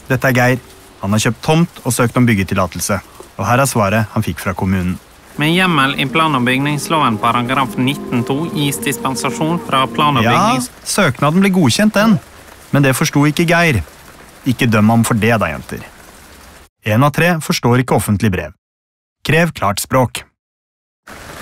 Dette er Geir. Han har kjøpt tomt og søkt om byggetillatelse. Og her er svaret han fikk fra kommunen. Med hjemmel i plan- og bygningsloven paragraf 19.2 gis dispensasjon fra plan- og bygnings... Ja, søknaden ble godkjent den. Men det forstod ikke Geir. Ikke døm ham for det da, jenter. 1 av 3 forstår ikke offentlig brev. Krev klart språk.